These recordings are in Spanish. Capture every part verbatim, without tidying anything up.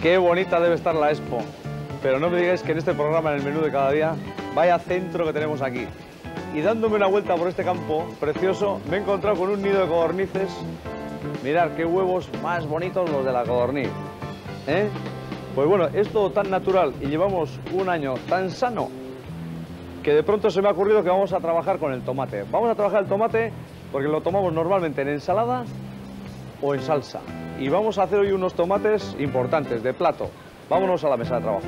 Qué bonita debe estar la Expo. Pero no me digáis que en este programa, en el menú de cada día, vaya centro que tenemos aquí. Y dándome una vuelta por este campo precioso, me he encontrado con un nido de codornices. Mirad qué huevos más bonitos los de la codorniz, ¿eh? Pues bueno, es todo tan natural y llevamos un año tan sano que de pronto se me ha ocurrido que vamos a trabajar con el tomate. Vamos a trabajar el tomate porque lo tomamos normalmente en ensalada o en salsa. Y vamos a hacer hoy unos tomates importantes, de plato. Vámonos a la mesa de trabajo.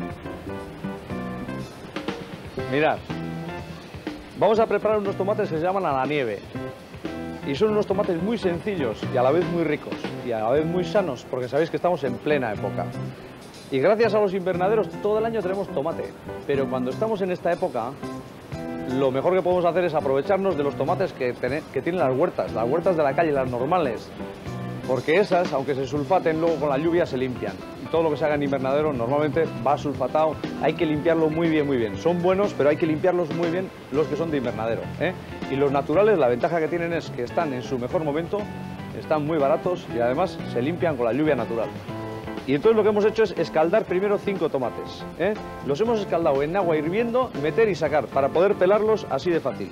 Mirad, vamos a preparar unos tomates que se llaman a la nieve. Y son unos tomates muy sencillos y a la vez muy ricos y a la vez muy sanos, porque sabéis que estamos en plena época. Y gracias a los invernaderos todo el año tenemos tomate, pero cuando estamos en esta época, lo mejor que podemos hacer es aprovecharnos de los tomates que, ten, que tienen las huertas, las huertas de la calle, las normales, porque esas, aunque se sulfaten, luego con la lluvia se limpian. Y todo lo que se haga en invernadero normalmente va sulfatado, hay que limpiarlo muy bien, muy bien. Son buenos, pero hay que limpiarlos muy bien los que son de invernadero, ¿eh? Y los naturales, la ventaja que tienen es que están en su mejor momento, están muy baratos y además se limpian con la lluvia natural. Y entonces lo que hemos hecho es escaldar primero cinco tomates, ¿eh? Los hemos escaldado en agua hirviendo, meter y sacar, para poder pelarlos así de fácil.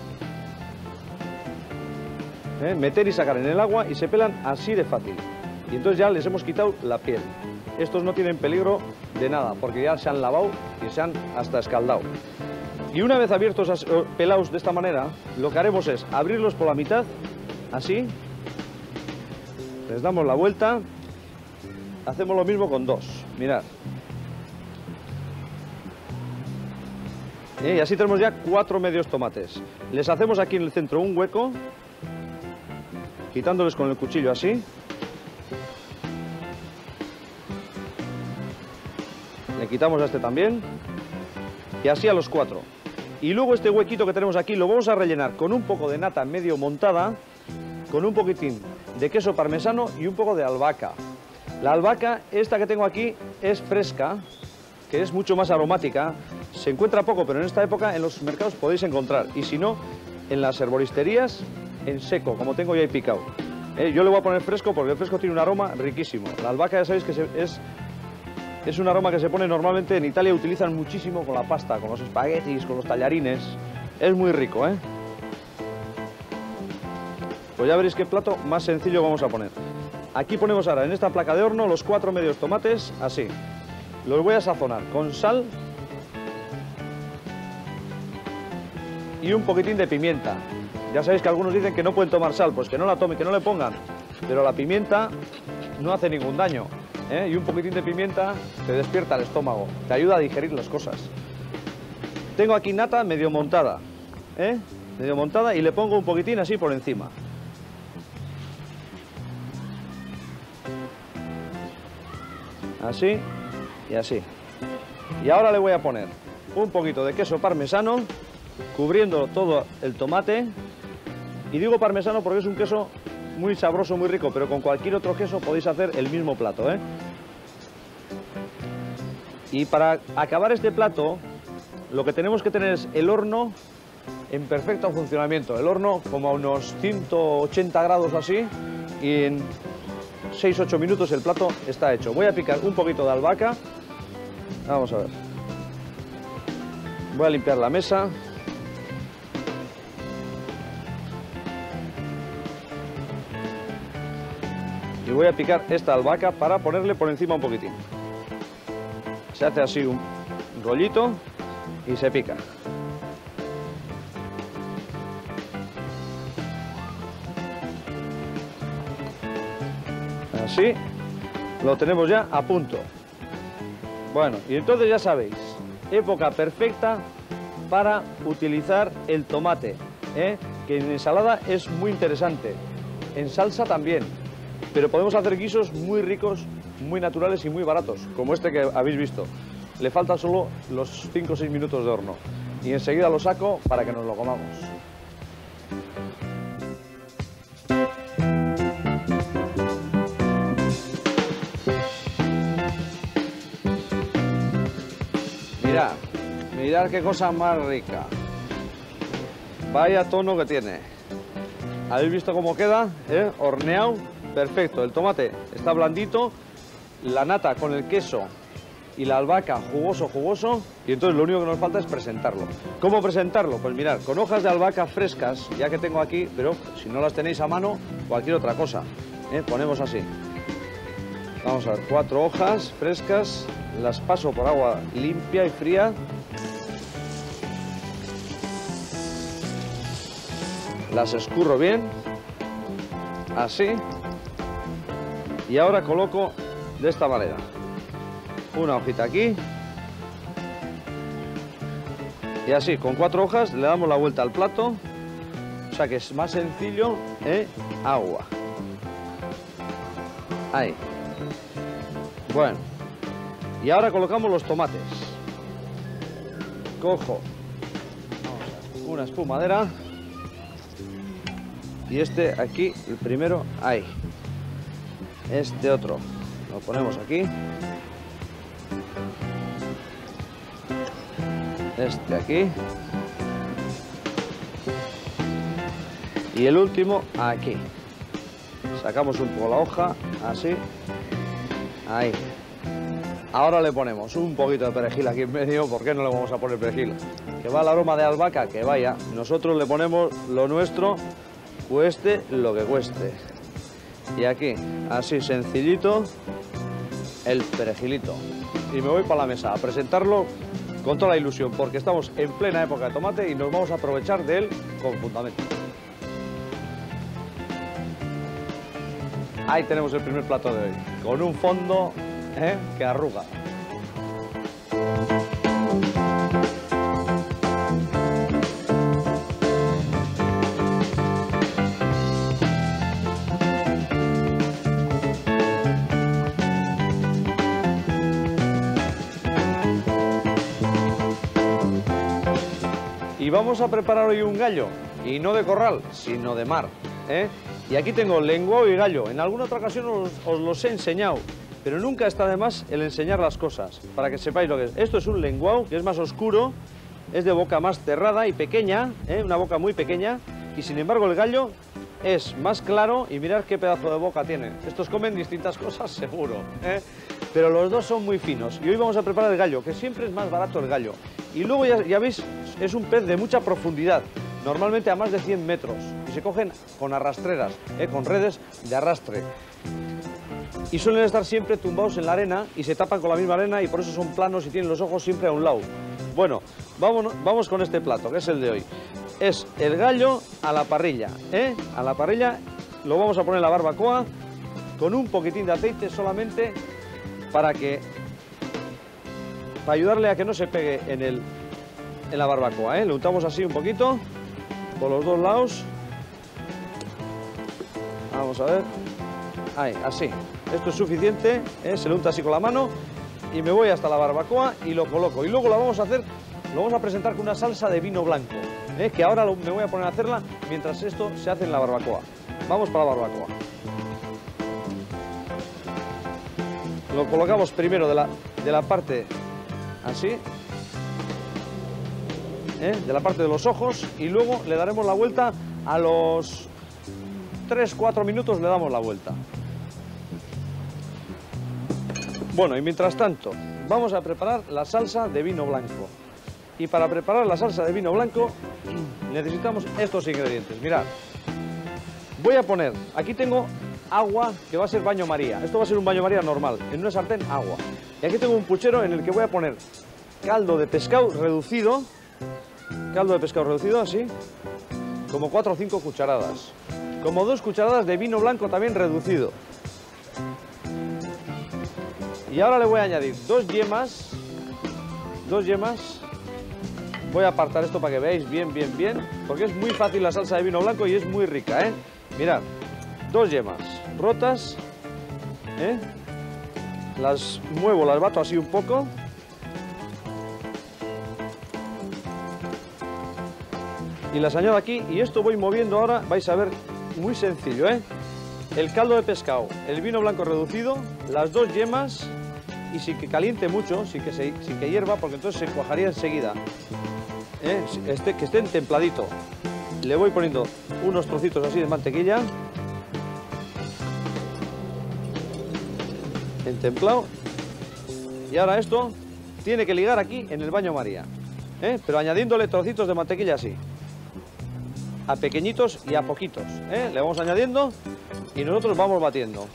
¿Eh? Meter y sacar en el agua y se pelan así de fácil. Y entonces ya les hemos quitado la piel. Estos no tienen peligro de nada, porque ya se han lavado y se han hasta escaldado. Y una vez abiertos, pelados de esta manera, lo que haremos es abrirlos por la mitad, así. Les damos la vuelta. Hacemos lo mismo con dos, mirad. ¿Eh? Y así tenemos ya cuatro medios tomates. Les hacemos aquí en el centro un hueco, quitándoles con el cuchillo así. Le quitamos a este también. Y así a los cuatro. Y luego este huequito que tenemos aquí lo vamos a rellenar con un poco de nata medio montada, con un poquitín de queso parmesano y un poco de albahaca. La albahaca, esta que tengo aquí, es fresca, que es mucho más aromática. Se encuentra poco, pero en esta época en los mercados podéis encontrar. Y si no, en las herboristerías, en seco, como tengo ya ahí picado. Eh, yo le voy a poner fresco porque el fresco tiene un aroma riquísimo. La albahaca ya sabéis que se, es, es un aroma que se pone normalmente en Italia, utilizan muchísimo con la pasta, con los espaguetis, con los tallarines. Es muy rico, ¿eh? Pues ya veréis qué plato más sencillo vamos a poner. Aquí ponemos ahora en esta placa de horno los cuatro medios tomates, así. Los voy a sazonar con sal y un poquitín de pimienta. Ya sabéis que algunos dicen que no pueden tomar sal, pues que no la tomen, que no le pongan. Pero la pimienta no hace ningún daño, ¿eh? Y un poquitín de pimienta te despierta el estómago, te ayuda a digerir las cosas. Tengo aquí nata medio montada, ¿eh? Medio montada y le pongo un poquitín así por encima. Así y así. Y ahora le voy a poner un poquito de queso parmesano, cubriendo todo el tomate. Y digo parmesano porque es un queso muy sabroso, muy rico, pero con cualquier otro queso podéis hacer el mismo plato, ¿eh? Y para acabar este plato, lo que tenemos que tener es el horno en perfecto funcionamiento. El horno como a unos ciento ochenta grados o así, y en seis ocho minutos el plato está hecho. Voy a picar un poquito de albahaca. Vamos a ver. Voy a limpiar la mesa. Y voy a picar esta albahaca para ponerle por encima un poquitín. Se hace así un rollito y se pica. Así lo tenemos ya a punto. Bueno, y entonces ya sabéis, época perfecta para utilizar el tomate, ¿eh? Que en ensalada es muy interesante, en salsa también, pero podemos hacer guisos muy ricos, muy naturales y muy baratos, como este que habéis visto. Le faltan solo los cinco o seis minutos de horno y enseguida lo saco para que nos lo comamos. Mirad, mirad qué cosa más rica. Vaya tono que tiene. ¿Habéis visto cómo queda? ¿Eh? Horneado, perfecto. El tomate está blandito la nata con el queso y la albahaca jugoso, jugoso, y entonces lo único que nos falta es presentarlo. ¿Cómo presentarlo? Pues mirad, con hojas de albahaca frescas, ya que tengo aquí, pero si no las tenéis a mano, cualquier otra cosa, ¿eh? Ponemos así. Vamos a ver, cuatro hojas frescas, las paso por agua limpia y fría. Las escurro bien, así, y ahora coloco de esta manera. Una hojita aquí. Y así, con cuatro hojas, le damos la vuelta al plato. O sea que es más sencillo, ¿eh? Agua. Ahí. Bueno. Y ahora colocamos los tomates. Cojo vamos a ver, una espumadera. Y este aquí, el primero, ahí. Este otro lo ponemos aquí. Este aquí. Y el último aquí. Sacamos un poco la hoja, así. Ahí. Ahora le ponemos un poquito de perejil aquí en medio. ¿Por qué no le vamos a poner perejil? Que va el aroma de albahaca, que vaya. Nosotros le ponemos lo nuestro, cueste lo que cueste. Y aquí, así sencillito, el perejilito. Y me voy para la mesa a presentarlo con toda la ilusión, porque estamos en plena época de tomate y nos vamos a aprovechar de él con fundamento. Ahí tenemos el primer plato de hoy, con un fondo ¿eh? que arruga. Y vamos a preparar hoy un gallo, y no de corral, sino de mar, ¿eh? Y aquí tengo lenguao y gallo. En alguna otra ocasión os, os los he enseñado, pero nunca está de más el enseñar las cosas, para que sepáis lo que es. Esto es un lenguao, que es más oscuro, es de boca más cerrada y pequeña, ¿eh? Una boca muy pequeña, y sin embargo el gallo es más claro, y mirad qué pedazo de boca tiene. Estos comen distintas cosas, seguro, ¿eh? Pero los dos son muy finos. Y hoy vamos a preparar el gallo, que siempre es más barato el gallo. Y luego ya, ya veis, es un pez de mucha profundidad, normalmente a más de cien metros. Y se cogen con arrastreras, ¿eh? Con redes de arrastre. Y suelen estar siempre tumbados en la arena y se tapan con la misma arena y por eso son planos y tienen los ojos siempre a un lado. Bueno, vamos, vamos con este plato, que es el de hoy. Es el gallo a la parrilla, ¿eh? A la parrilla lo vamos a poner en la barbacoa con un poquitín de aceite solamente para que... para ayudarle a que no se pegue en, el, en la barbacoa, ¿eh? Le untamos así un poquito, por los dos lados. Vamos a ver. Ahí, así. Esto es suficiente, ¿eh? Se le unta así con la mano y me voy hasta la barbacoa y lo coloco. Y luego lo vamos a hacer, lo vamos a presentar con una salsa de vino blanco, ¿eh? Que ahora lo, me voy a poner a hacerla mientras esto se hace en la barbacoa. Vamos para la barbacoa. Lo colocamos primero de la, de la parte... así, ¿eh? De la parte de los ojos, y luego le daremos la vuelta a los tres cuatro minutos, le damos la vuelta. Bueno, y mientras tanto vamos a preparar la salsa de vino blanco. Y para preparar la salsa de vino blanco necesitamos estos ingredientes. Mirad, voy a poner, aquí tengo agua que va a ser baño María. Esto va a ser un baño María normal, en una sartén agua. Y aquí tengo un puchero en el que voy a poner caldo de pescado reducido, caldo de pescado reducido así, como cuatro o cinco cucharadas, como dos cucharadas de vino blanco también reducido. Y ahora le voy a añadir dos yemas, dos yemas, voy a apartar esto para que veáis bien, bien, bien, porque es muy fácil la salsa de vino blanco y es muy rica, ¿eh? Mirad, dos yemas rotas, ¿eh? Las muevo, las bato así un poco. Y las añado aquí y esto voy moviendo ahora, vais a ver, muy sencillo, ¿eh? El caldo de pescado, el vino blanco reducido, las dos yemas y sin que caliente mucho, sin que, se, sin que hierva, porque entonces se cuajaría enseguida, ¿eh? Este, que estén templadito. Le voy poniendo unos trocitos así de mantequilla. en templado. Y ahora esto tiene que ligar aquí en el baño María, ¿eh? Pero añadiéndole trocitos de mantequilla así, a pequeñitos y a poquitos, ¿eh? Le vamos añadiendo y nosotros vamos batiendo.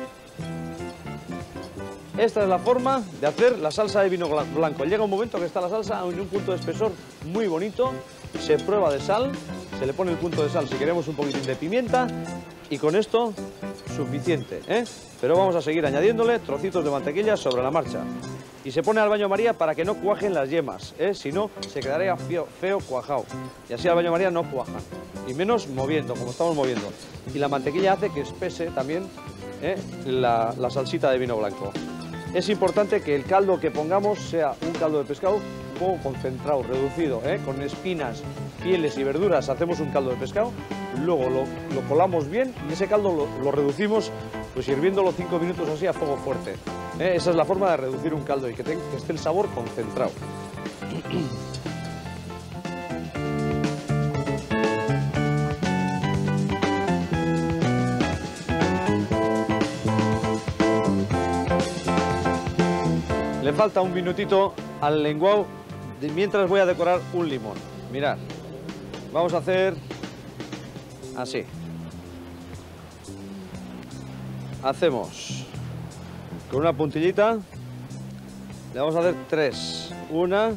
Esta es la forma de hacer la salsa de vino blanco. Llega un momento que está la salsa en un punto de espesor muy bonito, se prueba de sal, se le pone el punto de sal si queremos un poquitín de pimienta y con esto suficiente, ¿eh? Pero vamos a seguir añadiéndole trocitos de mantequilla sobre la marcha. Y se pone al baño María para que no cuajen las yemas, ¿eh? Si no, se quedaría feo, feo cuajado. Y así al baño María no cuajan. Y menos moviendo, como estamos moviendo. Y la mantequilla hace que espese también, ¿eh? la, la salsita de vino blanco. Es importante que el caldo que pongamos sea un caldo de pescado un poco concentrado, reducido, ¿eh? Con espinas, pieles y verduras hacemos un caldo de pescado, luego lo, lo colamos bien y ese caldo lo, lo reducimos pues hirviéndolo cinco minutos así a fuego fuerte. ¿Eh? Esa es la forma de reducir un caldo y que, tenga, que esté el sabor concentrado. Le falta un minutito al lenguado mientras voy a decorar un limón. Mirad, vamos a hacer así. Hacemos con una puntillita, le vamos a hacer tres. Una,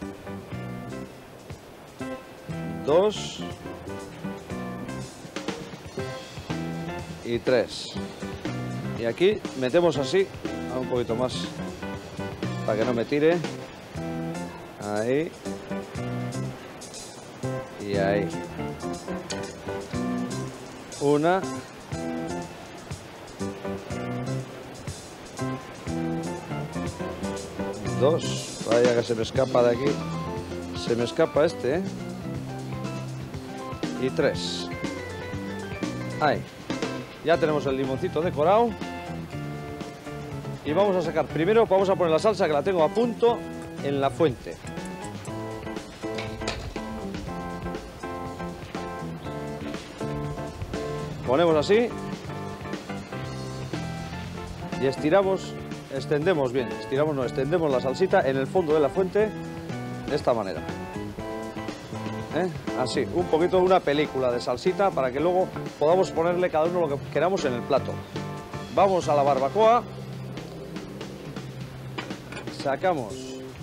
dos y tres. Y aquí metemos así, un poquito más para que no me tire. Ahí. Y ahí. Una. Dos. Vaya que se me escapa de aquí. Se me escapa este, ¿eh? Y tres. Ahí. Ya tenemos el limoncito decorado. Y vamos a sacar, primero vamos a poner la salsa que la tengo a punto en la fuente. Ponemos así y estiramos, extendemos bien, estiramos, no, extendemos la salsita en el fondo de la fuente de esta manera. ¿Eh? Así, un poquito, una película de salsita para que luego podamos ponerle cada uno lo que queramos en el plato. Vamos a la barbacoa. Sacamos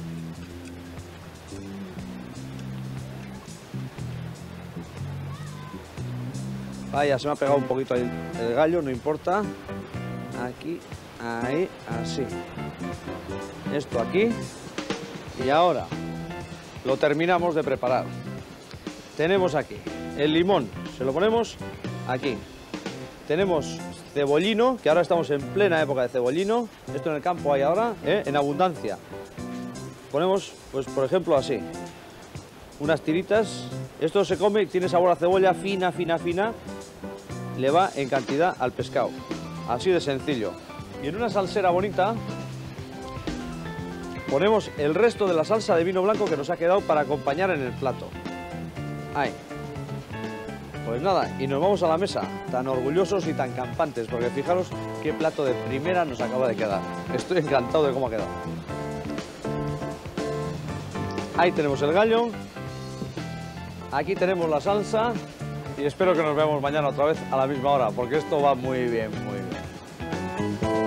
vaya, se me ha pegado un poquito ahí el gallo, no importa. Aquí, ahí, así. Esto aquí. Y ahora lo terminamos de preparar. Tenemos aquí el limón, se lo ponemos aquí. Tenemos cebollino, que ahora estamos en plena época de cebollino. Esto en el campo hay ahora, ¿eh? En abundancia. Ponemos, pues por ejemplo, así. Unas tiritas. Esto se come, tiene sabor a cebolla fina, fina, fina. Le va en cantidad al pescado. Así de sencillo. Y en una salsera bonita ponemos el resto de la salsa de vino blanco que nos ha quedado para acompañar en el plato. Ahí. Pues nada, y nos vamos a la mesa, tan orgullosos y tan campantes, porque fijaros qué plato de primera nos acaba de quedar. Estoy encantado de cómo ha quedado. Ahí tenemos el gallo, aquí tenemos la salsa y espero que nos veamos mañana otra vez a la misma hora, porque esto va muy bien, muy bien.